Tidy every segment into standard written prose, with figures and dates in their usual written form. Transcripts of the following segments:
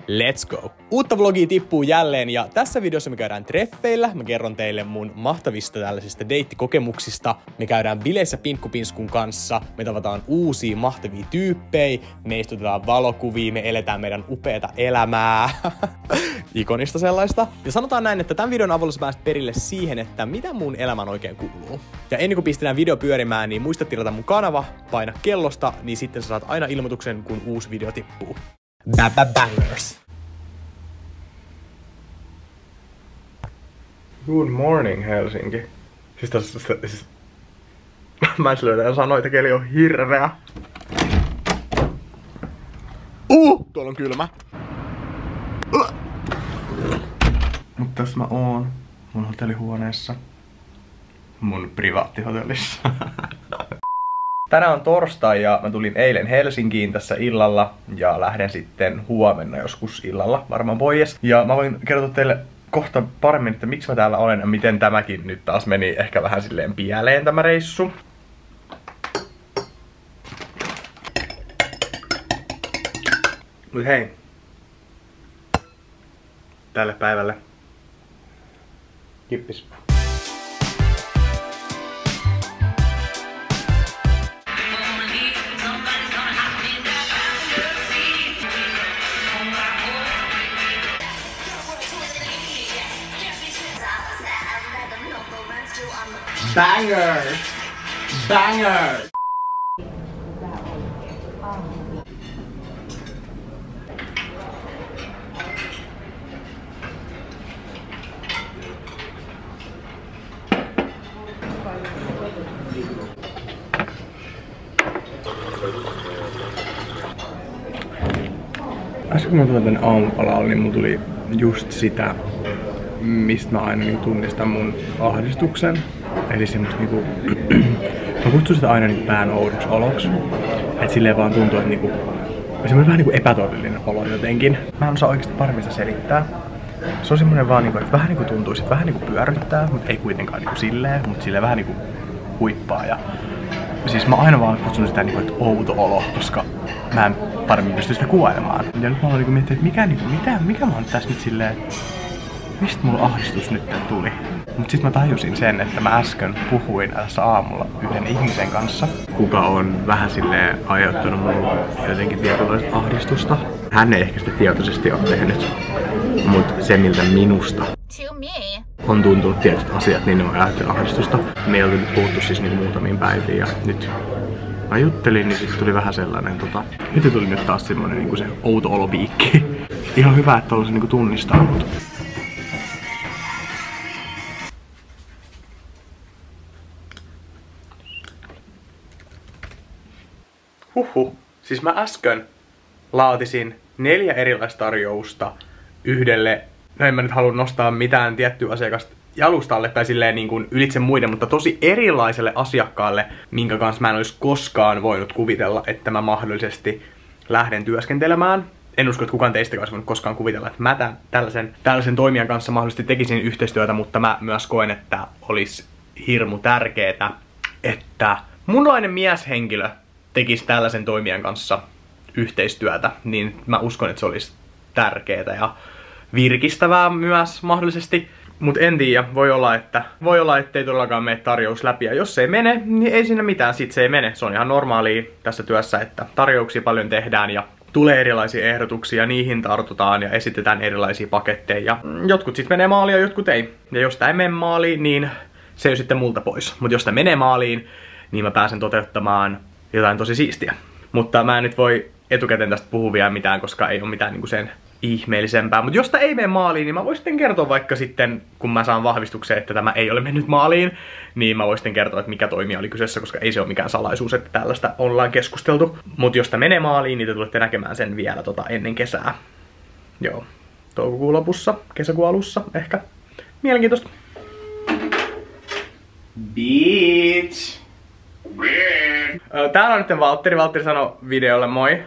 Let's go! Uutta vlogia tippuu jälleen ja tässä videossa me käydään treffeillä. Mä kerron teille mun mahtavista tällaisista deittikokemuksista. Me käydään bileissä Pinkkupinskun kanssa. Me tavataan uusia mahtavia tyyppejä. Me istutetaan valokuvia. Me eletään meidän upeata elämää. Ikonista sellaista. Ja sanotaan näin, että tämän videon avulla sä pääset perille siihen, että mitä mun elämän oikein kuuluu. Ja ennen kuin pistetään video pyörimään, niin muista tilata mun kanava, paina kellosta, niin sitten sä saat aina ilmoituksen, kun uusi video tippuu. Bangers. Good morning, Helsinki. Siis mä en löytä sanoa, että keli on hirveä. Tuolla on kylmä. Mut tässä mä oon mun hotellihuoneessa. Mun privaattihotellissa. Tänään on torstai ja mä tulin eilen Helsinkiin tässä illalla ja lähden sitten huomenna joskus illalla varmaan pois. Ja mä voin kertoa teille kohta paremmin, että miksi mä täällä olen ja miten tämäkin nyt taas meni ehkä vähän silleen pieleen tämä reissu. Mut hei. Tälle päivälle. Kippis. Banger! Banger! Äsken kun mä tulin tänne aamupalalle, niin mun tuli just sitä, mistä mä aina niin tunnistan mun ahdistuksen. Eli semmoista niinku, mä kutsun sitä aina niinku pään oudoksi oloksi. Et silleen vaan tuntuu, että niinku, semmoinen vähän niinku epätodellinen olo jotenkin. Mä en osaa oikeesti paremmin sitä selittää. Se on semmoinen vaan niinku, että vähän niinku tuntuu, sit vähän niinku pyörryttää, mutta ei kuitenkaan niinku silleen, mutta silleen vähän niinku huippaa. Ja siis mä aina vaan kutsun sitä niinku, että outo olo, koska mä en paremmin pysty sitä kuvailemaan. Ja nyt mä oon niinku miettinyt, että mikä mä oon tässä nyt silleen, mistä mulla ahdistus nyt tuli? Mut sit mä tajusin sen, että mä äsken puhuin tässä aamulla yhden ihmisen kanssa, kuka on vähän silleen aiheuttanut mulle jotenkin tietynlaista ahdistusta. Hän ei ehkä sitä tietoisesti ole tehnyt, mut se miltä minusta on tuntunut tietyt asiat, niin ne on aiheuttanut ahdistusta. Me ei oltu nyt puhuttu siis niin muutamiin päiviin ja nyt mä juttelin, niin sit tuli vähän sellainen nyt tuli nyt taas semmonen niinku se outo olopiikki. Ihan hyvä, että tollasen niinku tunnistaa, mut siis mä äsken laatisin 4 erilaista tarjousta yhdelle, no en mä nyt halua nostaa mitään tiettyä asiakasta jalustalle tai silleen niin kuin ylitse muiden, mutta tosi erilaiselle asiakkaalle, minkä kanssa mä en olisi koskaan voinut kuvitella, että mä mahdollisesti lähden työskentelemään. En usko, että kukaan teistä olisi voinut koskaan kuvitella, että mä tällaisen toimijan kanssa mahdollisesti tekisin yhteistyötä, mutta mä myös koen, että olisi hirmu tärkeetä, että munlainen mieshenkilö tekisi tällaisen toimijan kanssa yhteistyötä, niin mä uskon, että se olisi tärkeää ja virkistävää myös mahdollisesti. Mut en tiedä, voi olla, ettei todellakaan mene tarjous läpi, ja jos se ei mene, niin ei siinä mitään, sit se ei mene. Se on ihan normaalia tässä työssä, että tarjouksia paljon tehdään ja tulee erilaisia ehdotuksia, niihin tartutaan ja esitetään erilaisia paketteja. Ja jotkut sit menee maaliin ja jotkut ei. Ja jos tää ei mene maaliin, niin se ei sitten multa pois. Mut jos tää menee maaliin, niin mä pääsen toteuttamaan jotain tosi siistiä. Mutta mä en nyt voi etukäteen tästä puhua vielä mitään, koska ei ole mitään niinku sen ihmeellisempää. Mutta jos tää ei mene maaliin, niin mä voin sitten kertoa vaikka sitten, kun mä saan vahvistuksen, että tämä ei ole mennyt maaliin, niin mä voin sitten kertoa, että mikä toimija oli kyseessä, koska ei se ole mikään salaisuus, että tällaista ollaan keskusteltu. Mutta jos tää menee maaliin, niin te tulette näkemään sen vielä ennen kesää. Joo, toukokuun lopussa, kesäkuun alussa ehkä. Mielenkiintoista. Bitch! Täällä on nyt Valtteri. Valtteri sanoi videolle moi.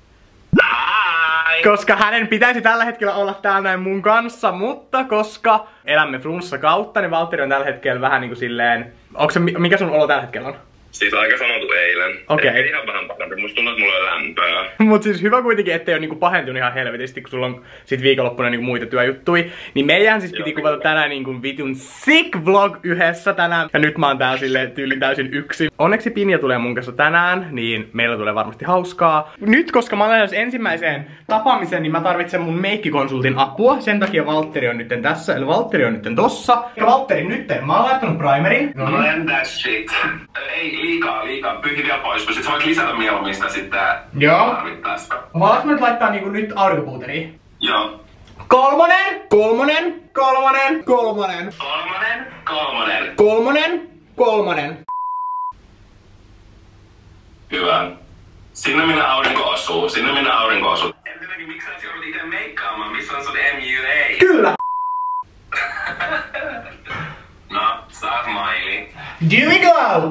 Hi. Koska hänen pitäisi tällä hetkellä olla täällä näin mun kanssa, mutta koska elämme flunssa kautta, niin Valtteri on tällä hetkellä vähän niinku silleen... Mikä sun olo tällä hetkellä on? Siis aika sama kuin eilen. Okei. Ihan vähän parempi. Musta tuntuu, että mulla on lämpöä. Mut siis hyvä kuitenkin, ettei oo niinku pahentunut ihan helvetisti, kun sulla on sit viikonloppuna niinku muita työjuttui. Niin meidän siis piti kuvata tänään niinku vitun sick vlog yhdessä tänään. Ja nyt mä oon täällä silleen tyylin täysin yksin. Onneksi Pinja tulee mun kanssa tänään, niin meillä tulee varmasti hauskaa. Nyt, koska mä olen ensimmäiseen tapaamiseen, niin mä tarvitsen mun meikkikonsultin apua. Sen takia Valtteri on nytten tässä, eli Valtteri on nytten tossa. Ja Valtteri nytten, mä oon laittanut primerin. No and that shit. Ei liikaa. Pyyhi vielä pois, kun sit sä voit lisätä mieluummin sitä sitten tarvittaessa. Voinko mä nyt laittaa niinku nyt aurinkopuuteriin? Joo. Kolmonen. Hyvä. Sinne minä aurinko osuu. Ensinnäkin, miksi sä joudut ite meikkaamaan? Missä on sun MUA? Kyllä. No, saat maili. Do it.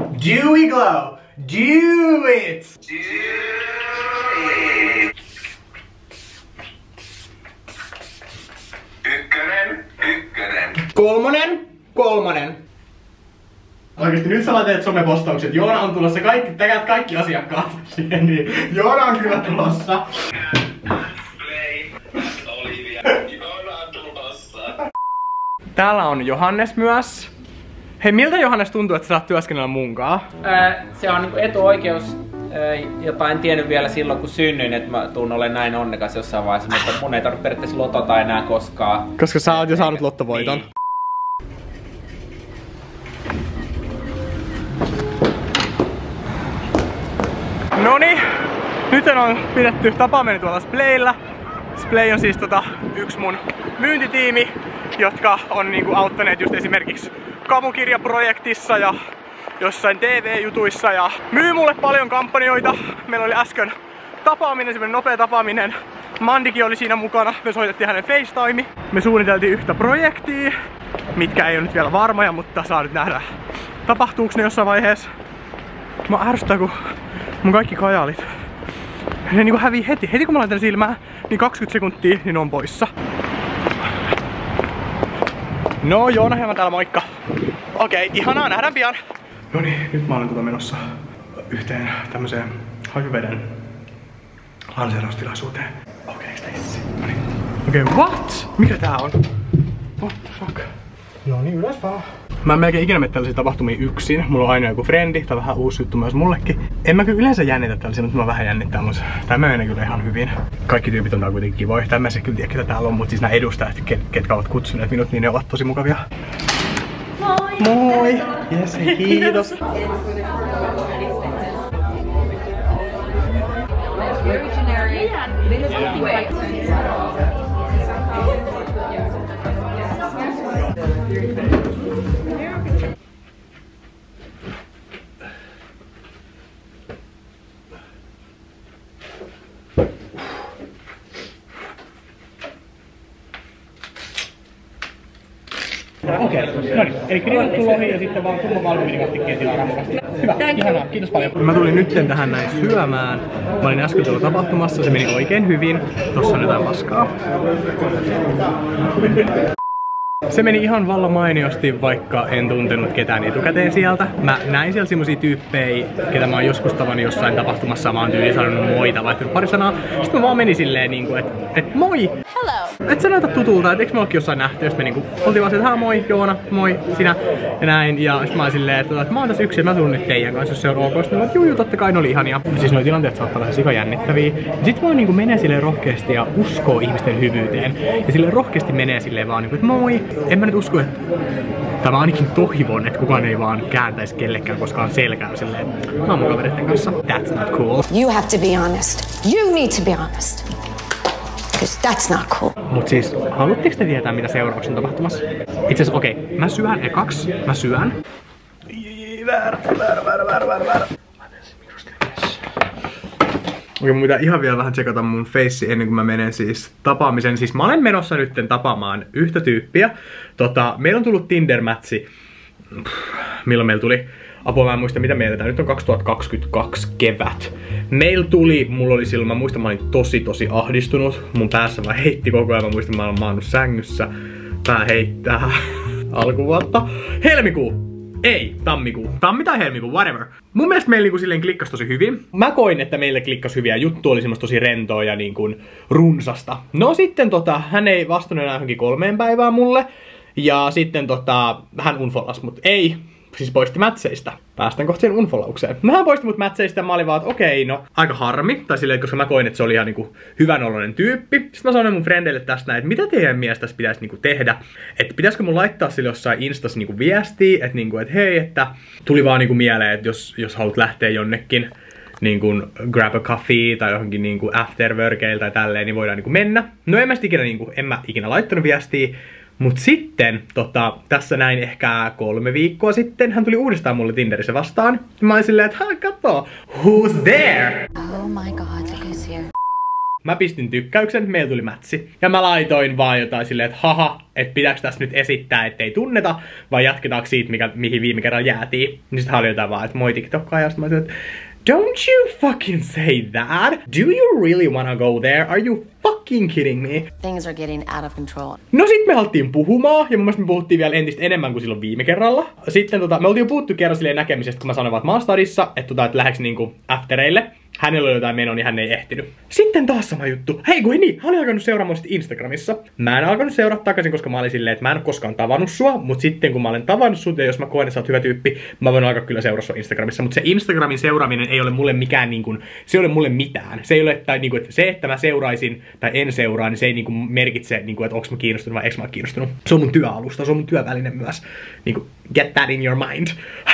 Ykkönen. Kolmonen. Oikeesti nyt sä teet somepostaukset. Joona on tulossa kaikki asiakkaat siihen, niin Joona on kyllä tulossa. Täällä on Johannes myös. Hei, miltä Johannes tuntuu, että sä saat työskennellä munkaan? Se on niinku etuoikeus, jota en tiennyt vielä silloin kun synnyin, että mä tuun olemaan näin onnekas jossain vaiheessa, mutta mun ei tarvitse periaatteessa lotota enää koskaan. Koska sä oot jo saanut lottovoiton. Niin. Noniin, nyt on pidetty tapaaminen tuolla Splaylla. Splay on siis yksi mun myyntitiimi, jotka on niinku auttaneet just esimerkiksi Kamukirjaprojektissa ja jossain TV-jutuissa ja myy mulle paljon kampanjoita. Meillä oli äsken tapaaminen, semmonen nopea tapaaminen. Mandikin oli siinä mukana, me soitettiin hänen FaceTime. Me suunniteltiin yhtä projektia, mitkä ei ole nyt vielä varmoja, mutta saa nyt nähdä, tapahtuuko ne jossain vaiheessa. Mä ärsyttää, kun mun kaikki kajaalit, ne niinku hävii heti kun mä laitan silmää, niin 20 sekuntia, niin ne on poissa. No, Joona hieman täällä, moikka! Okei, ihanaa, nähdään pian! Noniin, nyt mä olen menossa yhteen tämmöiseen hajuveden lanseeraustilaisuuteen. Okei, Noniin. Okei, what? Mikä tää on? What the fuck? No niin, ylös vaan. Mä en melkein ikinä mene tällaisia tapahtumia yksin. Mulla on aina joku frendi, tää on vähän uusi juttu myös mullekin. En mä kyllä yleensä jännitä tällaisia, mutta mä vähän jännittää, mutta tää menee kyllä ihan hyvin. Kaikki tyypit on täällä kuitenkin kivoja. Tää mä en kyllä tiedä, ketä täällä on, mutta siis nää edustajat, ketkä ovat kutsuneet minut, niin ne ovat tosi mukavia. Moi! Moi! Yes, kiitos! Very generic. Okei, no niin. Eli grillattu lohi ja sitten vaan kumman valmiinikastikkeet tilaa rampakasti. Hyvä, ihanaa, kiitos paljon. Mä tulin nytten tähän näin syömään. Mä olin äsken tuolla tapahtumassa, se meni oikein hyvin. Tossa on jotain paskaa. Se meni ihan vallan mainiosti, vaikka en tuntenut ketään etukäteen sieltä. Mä näin siellä semmosia tyyppejä, ketä mä oon joskus tavannut jossain tapahtumassa. Mä oon tyyliin sanonut moi, vaihtanut pari sanaa. Sitten mä vaan menin silleen niinku, et moi! Hello! Et sä näytä tutulta, et eiks me ookin jossain nähty? Jos me niinku oltiin vaan silleen, moi Joona, moi sinä ja näin. Ja sit mä oon silleen, että mä oon tässä yksin, mä tulen nyt teidän kanssa, jos se on ok. Sitten mä oon, juu, totta kai ne oli ihania. Siis noi tilanteet saattaa olla sika jännittäviä. Sit vaan niinku menee silleen rohkeasti ja uskoo ihmisten hyvyyteen. Ja silleen rohkeasti menee silleen vaan niinku, että moi! En mä nyt usko, että tämä ainakin toivon, että kukaan ei vaan kääntäisi kellekään koskaan selkää silleen aamukavereiden kanssa. That's not cool. You have to be honest. You need to be honest. Because that's not cool. Mut siis, haluatteko te tietää, mitä seuraavaksi on tapahtumassa? Itse asiassa, okei, mä syön ekaksi. Mä syön. Väärä. Okei, mun pitää ihan vielä vähän tsekata mun face ennen kuin mä menen siis tapaamisen. Siis mä olen menossa nytten tapaamaan yhtä tyyppiä. Meillä on tullut Tinder-mätsi. Milloin meillä tuli? Apua, mä en muista mitä meillä tää. Nyt on 2022 kevät. Meillä tuli, mulla oli silloin, mä muistan mä olin tosi ahdistunut. Mun päässä vaan heitti koko ajan. Mä muistan mä olen maannut sängyssä. Pää heittää. Alkuvuotta. Helmikuu! Ei, tammikuu. Tammi tai helmikuu, whatever. Mun mielestä meillä niinku silleen klikkasi tosi hyvin. Mä koin, että meillä klikkasi hyviä. Juttu oli semmoista tosi rentoa ja niinku runsasta. No sitten hän ei vastannut enää johonkin 3 päivään mulle. Ja sitten hän unfollasi mut. Ei. Siis poisti mätseistä. Päästään kohta siihen unfollaukseen. Hän poisti mut mätseistä ja mä olin vaan, että okei, no aika harmi. Tai silleen, koska mä koin, että se oli ihan niinku hyvän oloinen tyyppi. Sitten mä sanoin mun friendille tästä näin, että mitä teidän mielestä tässä pitäisi niinku tehdä. Että pitäisikö mun laittaa sille jossain Instassa niinku viestiä, että niinku, et hei, että tuli vaan niinku mieleen, että jos haluat lähteä jonnekin niinku grab a coffee tai johonkin niinku afterworkeille tai tälleen, niin voidaan niinku mennä. No en mä ikinä laittanut viestiä. Mut sitten, tässä näin ehkä 3 viikkoa sitten, hän tuli uudestaan mulle Tinderissä vastaan. Ja mä olin silleen, että kato, who's there? Oh my god, look who's here. Mä pistin tykkäyksen, meillä tuli mätsi. Ja mä laitoin vaan jotain silleen, että haha, että pitääkö tässä nyt esittää, ettei tunneta, vai jatketaanko siitä, mihin viime kerralla jäätiin. Niin sit hän oli jotain vaan, että moi TikTokkaa, ja sit mä sanoin, että don't you fucking say that! Do you really wanna go there? Are you fucking kidding me? Things are getting out of control. No sit me haluttiin puhumaan, ja mun mielestä me puhuttiin vielä entistä enemmän kuin silloin viime kerralla. Sitten me oltiin jo puhuttu kerran silleen näkemisestä, kun mä sanoin vaan, että mä oon stadissa, että lähdeks niinku aftereille. Hänellä oli jotain menoa, niin hän ei ehtinyt. Sitten taas sama juttu. Hei kun niin, hän oli alkanut seuraamaan sit Instagramissa. Mä en alkanut seurata takaisin, koska mä olin silleen, että mä en ole koskaan tavannut sua. Mut sitten kun mä olen tavannut sut ja jos mä koen, että sä oot hyvä tyyppi, mä voin alkaa kyllä seuraa sua Instagramissa. Mut se Instagramin seuraaminen ei ole mulle mikään niinkun, se ei ole mulle mitään. Se ei ole, tai niinku, että se, että mä seuraisin tai en seuraa, niin se ei niinku merkitse, niinku, että onks mä kiinnostunut vai eikö mä ole kiinnostunut. Se on mun työalusta, se on mun työväline myös. Niinku, get that in your mind.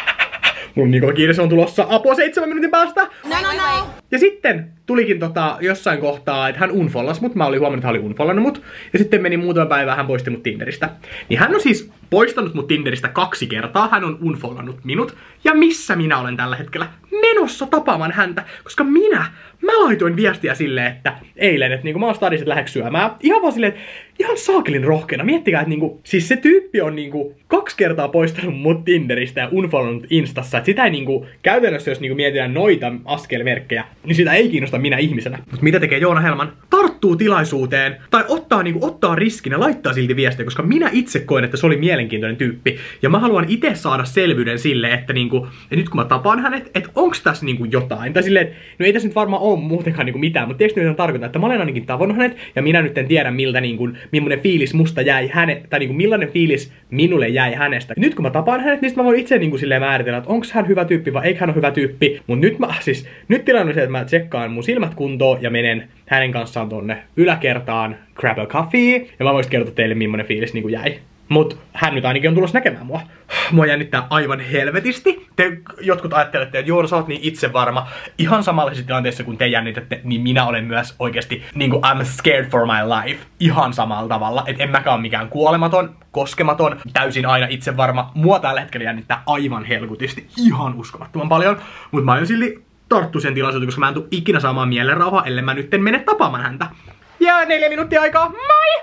Mun niin kova kiire, se on tulossa apua 7 minuutin päästä. No. Ja sitten tulikin jossain kohtaa, että hän unfollas mut. Mä olin huomannut, että hän oli unfollannut mut. Ja sitten meni muutama päivää, hän poisti mut Tinderistä. Niin hän on siis poistanut mut Tinderistä 2 kertaa. Hän on unfollannut minut. Ja missä minä olen tällä hetkellä? Menossa tapaamaan häntä. Koska mä laitoin viestiä silleen, että eilen, että niinku mä oon stadissa, että lähdeks syömään. Ihan vaan silleen, että ihan saakelin rohkeena. Miettikää, että niinku, siis se tyyppi on niinku 2 kertaa poistanut mut Tinderistä ja unfollannut Instassa. Että sitä ei niinku, käytännössä jos niinku mietitään noita askelmerkkejä, niin sitä ei kiinnosta minä ihmisenä. Mutta mitä tekee Joona Helman? Tarttuu tilaisuuteen, tai ottaa riskin ja laittaa silti viestiä, koska minä itse koen, että se oli mielenkiintoinen tyyppi. Ja mä haluan itse saada selvyyden sille, että niinku, et nyt kun mä tapaan hänet, että onks tässä niinku jotain. Tai silleen, että no ei tässä nyt varmaan ole muutenkaan niinku mitään, mutta tiedätkö mitä tarkoittaa, että mä olen ainakin tavannut hänet, ja minä nyt en tiedä miltä niinku, millainen fiilis musta jäi hänet, tai niinku millainen fiilis minulle jäi hänestä. Ja nyt kun mä tapaan hänet, niin mä voin itse niinku silleen määritellä, että onks hän hyvä tyyppi vai eikö hän ole hyvä tyyppi. Mut nyt tilanne on se, että mä tsekkaan mun silmät kuntoon ja menen hänen kanssaan tonne yläkertaan grab a coffee. Ja mä voisin kertoa teille millainen fiilis niinku jäi. Mut hän nyt ainakin on tulossa näkemään mua. Mua jännittää aivan helvetisti. Te jotkut ajattelette, että Joona, sä oot niin itsevarma. Ihan samanlaisessa tilanteessa kun te jännitätte, niin minä olen myös oikeesti niinku I'm scared for my life. Ihan samalla tavalla. Et en mäkään ole mikään kuolematon, koskematon, täysin aina itsevarma. Mua tällä hetkellä jännittää aivan helkutisti. Ihan uskomattoman paljon. Mut mä aion silti tarttua sen tilaisuuteen, koska mä en tuu ikinä saamaan mielenrauhaa, ellei mä nytten mene tapaamaan häntä. Ja 4 minuuttia aikaa. Moi!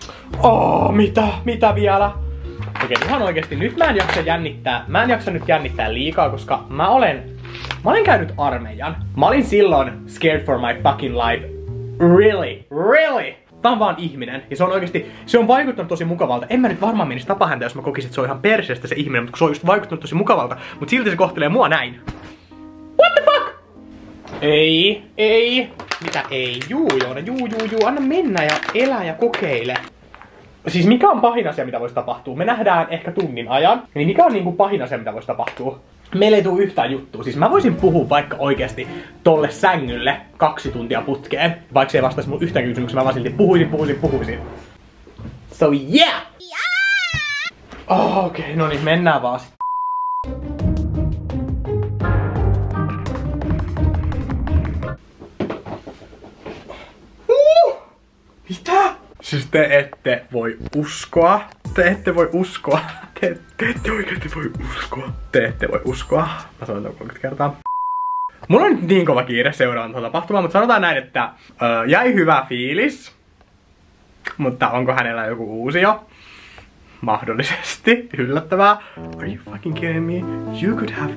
Mitä vielä? Okei, ihan oikeesti nyt mä en jaksa nyt jännittää liikaa, koska mä olen käynyt armeijan. Mä olin silloin scared for my fucking life. Really? Tää on vaan ihminen. Ja se on oikeesti, se on vaikuttanut tosi mukavalta. En mä nyt varmaan menisi tapaa häntä, jos mä kokisin, että se on ihan perseestä se ihminen, mutta se on just vaikuttanut tosi mukavalta. Mut silti se kohtelee mua näin. What the fuck? Ei. Mitä ei? Joona, anna mennä ja elä ja kokeile. Siis mikä on pahin asia, mitä voisi tapahtua? Me nähdään ehkä tunnin ajan. Niin mikä on niinku pahin asia, mitä voisi tapahtua? Meillä ei tule yhtään juttua. Siis mä voisin puhua vaikka oikeesti tolle sängylle 2 tuntia putkeen. Vaikka se ei vastaisi mun yhtään kysymykseen, mä vaan silti puhuisin. So yeah! Okei, no niin, mennään vaan sit. Mitä? Siis te ette voi uskoa. Te ette voi uskoa. Te ette oikeesti voi uskoa. Te ette voi uskoa. Mä sanon tämän 30 kertaa. Mulla on nyt niin kova kiire seuraamaan tuota tapahtumaa, mutta sanotaan näin, että jäi hyvä fiilis. Mutta onko hänellä joku uusio? Mahdollisesti. Yllättävää. Are you fucking kidding me? You could have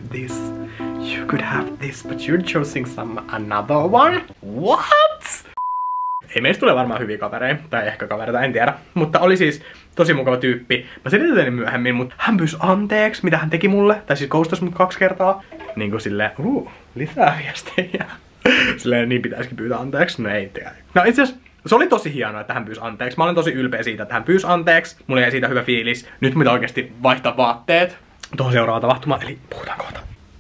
this, but you're choosing another one? What? ei meistä tule varmaan hyviä kavereita, tai ehkä kavereita, en tiedä. Mutta oli siis tosi mukava tyyppi. Mä selitän myöhemmin, mutta hän pyysi anteeksi, mitä hän teki mulle. Tai siis ghostasi mut 2 kertaa. Niinku silleen, lisää viestejä. Silleen niin pitäisikin pyytää anteeksi. No ei tiedä. No itse asiassa se oli tosi hienoa, että hän pyysi anteeksi. Mä olen tosi ylpeä siitä, että hän pyysi anteeksi. Mulla jäi siitä hyvä fiilis. Nyt mitä oikeasti vaihtaa vaatteet tuohon seuraavaan tapahtumaan. Eli puhutaan kohta.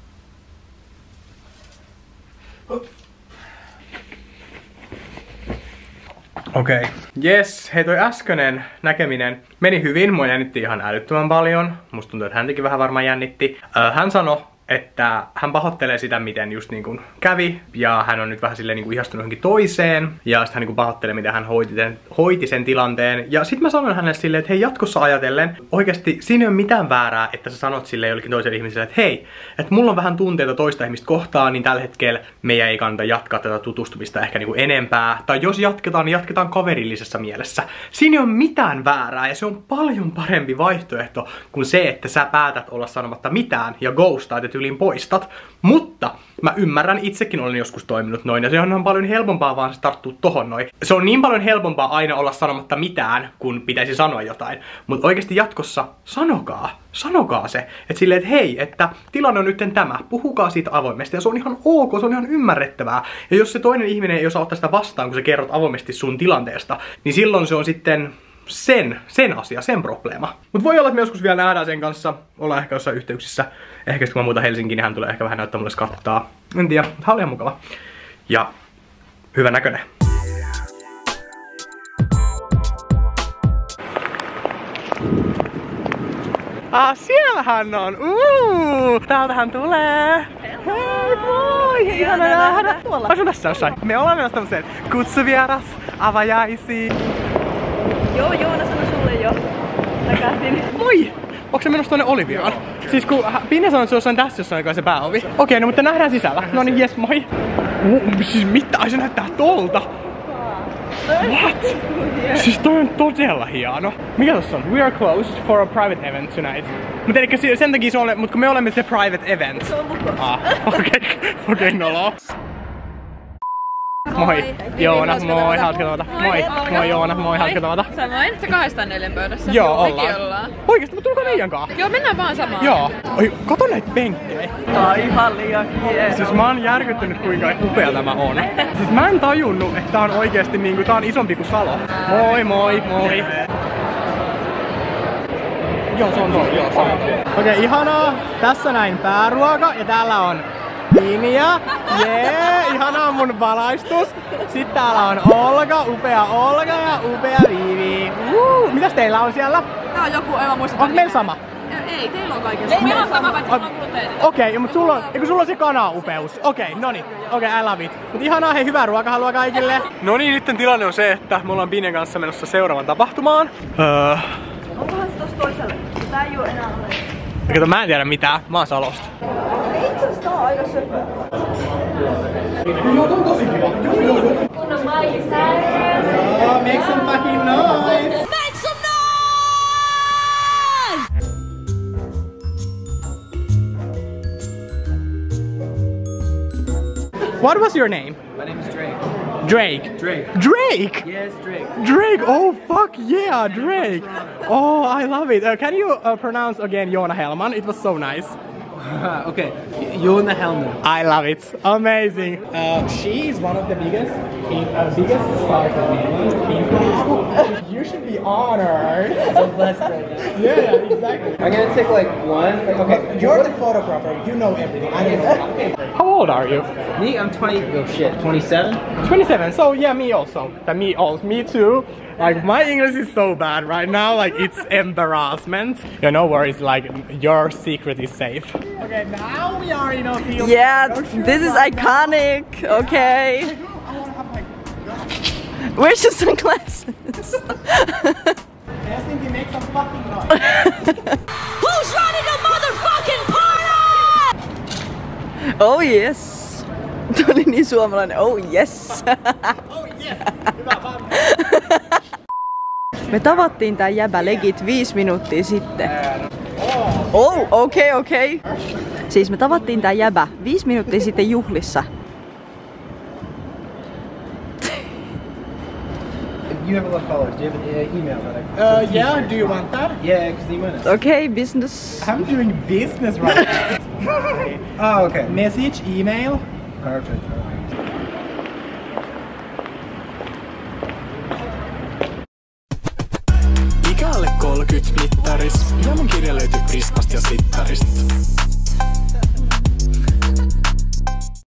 Okei. Jes, hei toi äskeinen näkeminen meni hyvin. Mua jännitti ihan älyttömän paljon. Musta tuntuu, että häntäkin vähän varmaan jännitti. Hän sanoi, että hän pahoittelee sitä, miten just niin kuin kävi. Ja hän on nyt vähän silleen niin kuin ihastunut johonkin toiseen. Ja sitten hän niin kuin pahoittelee, miten hän hoiti sen tilanteen. Ja sitten mä sanoin hänelle silleen, että hei, jatkossa ajatellen, oikeasti siinä ei ole mitään väärää, että sä sanot silleen jollekin toiselle ihmiselle, että hei, että mulla on vähän tunteita toista ihmistä kohtaan, niin tällä hetkellä meidän ei kannata jatkaa tätä tutustumista ehkä niin kuin enempää. Tai jos jatketaan, niin jatketaan kaverillisessa mielessä. Siinä ei ole mitään väärää ja se on paljon parempi vaihtoehto kuin se, että sä päätät olla sanomatta mitään ja ghostaat ja tyyliin poistat. Mutta mä ymmärrän, itsekin olen joskus toiminut noin ja se on paljon helpompaa vaan se tarttuu tohon noin. Se on niin paljon helpompaa aina olla sanomatta mitään, kun pitäisi sanoa jotain. Mutta oikeasti jatkossa sanokaa se. Että silleen, että hei, että tilanne on nytten tämä. Puhukaa siitä avoimesti ja se on ihan ok, se on ihan ymmärrettävää. Ja jos se toinen ihminen ei osaa ottaa sitä vastaan, kun sä kerrot avoimesti sun tilanteesta, niin silloin se on sitten sen asia, sen probleema. Mut voi olla, että me joskus vielä nähdään sen kanssa. Ollaan ehkä jossain yhteyksissä. Ehkä kun mä muutan Helsinkiin, niin hän tulee ehkä vähän näyttää mulle skattaa. En tiedä, mutta hän oli ihan mukava. Ja hyvä näköinen. Siellä hän on! Täältä hän tulee! Hei moi! Ihana nähdä! Asun tässä jossain. Me ollaan menossa tämmöseen kutsuvieras avajaisiin. Joo, Joona sanoi sulle jo takaisin. Moi! Onko se menossa tuonne Oliviaan? Siis kun Pinne sanoi, että se jossain tässä jossain, joka se pääovi. Okei, no mutta nähdään sisällä. No niin, jes, moi! Siis mitä? Ai se näyttää tolta! What? Siis toi on todella hieno. Mikä tossa on? We are closed for a private event tonight. Mut elikkä sen takia se on, mut kun me olemme se private event. Se on lukossa. Okei, nolo. Moi. Joona, moi, hauska tavata. Moi Joona, moi, hauska tavata. Samoin. Se 204 pöydässä. Joo, Mekin ollaan. Oikeesti, mutta tulkaa meidän kaa. Joo, mennään vaan samaan. Joo. Oi, kato näitä penkkejä. Tää on ihan liian hieno. Siis mä oon järkyttynyt kuinka upea tämä on. Siis mä en tajunnut, että tää on oikeesti niinku, tää on isompi kuin Salo. Moi. Joo, se on tuo. Okei, ihanaa. Tässä näin pääruoka ja täällä on Linja. Jee, ihanaa mun valaistus. Sitten täällä on upea Olga ja upea Viivi. Mitäs teillä on siellä? Tää on joku, en mä muista. Onko meillä sama? Ei, teillä on kaikilla. Meillä on sama, paitsi mulla on gluteenit. Okei, mutta sulla on se kana-upeus. Okei, noniin. Okei, I love it. Mut ihanaa, hei, hyvää ruokahalua kaikille. No niin, nyt tilanne on se, että me ollaan Pinen kanssa menossa seuraavan tapahtumaan. Onkohan se tossa toiselle? Tää ei oo enää ole. Kato, mä en tiedä mitään. Mä oon Salosta. Itse asiassa tää on aika söpö. No, on tosi kiva. Make some fucking noise! Make some noise! What was your name? My name is Drake. Drake. Drake? Yes, Drake. Drake! Oh fuck yeah, Drake! Oh, I love it. Can you pronounce again Joona Hellman? It was so nice. Okay, Joona Hellman. I love it. Amazing. She is one of the biggest stars of Finland. You should be honored. So blessed right now. Yeah, exactly. I'm gonna take like one. Okay, you're the photographer. You know everything. I know. How old are you? Me, I'm 27. 27. So yeah, me also. Me too. Like my English is so bad right now. Like it's embarrassment. Yeah, no worries. Like your secret is safe. Okay, now we are in a field. Yeah, this is iconic. Okay. Where's your sunglasses? Helsinki, make some fucking noise. Who's running the motherfucking party? Oh yes. Tuo oli niin suomalainen. Oh yes. Oh yes. Hyvä vaan. Me tavattiin tää jäbä legit 5 minuuttia sitten. Oh, okei. Siis me tavattiin tää jäbä 5 minuuttia sitten juhlissa. you have a lot of followers. Do you have an email that I Yeah, do you want that? Yeah, because you want it. Okay, business. I'm doing business right now. Oh, okay. Message, email. Perfect. Ikä alle 30 mittaris ja mun kirja löytyy Prismasta ja Slittarista.